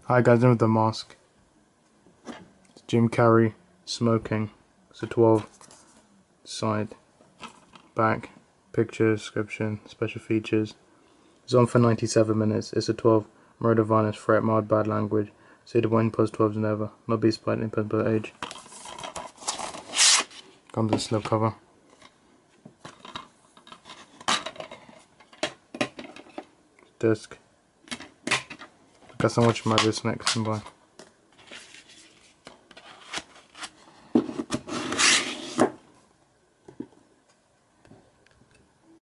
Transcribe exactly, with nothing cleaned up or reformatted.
Hi guys, in with the mask. It's Jim Carrey smoking. It's a twelve. Side, back, picture, description, special features. It's on for ninety-seven minutes. It's a twelve. Murder, violence, threat, mild, bad language. Suitable in plus twelves and over. Not be split in per age. Comes with a slip cover. Disc. Guess I'm watching my wrist next and bye.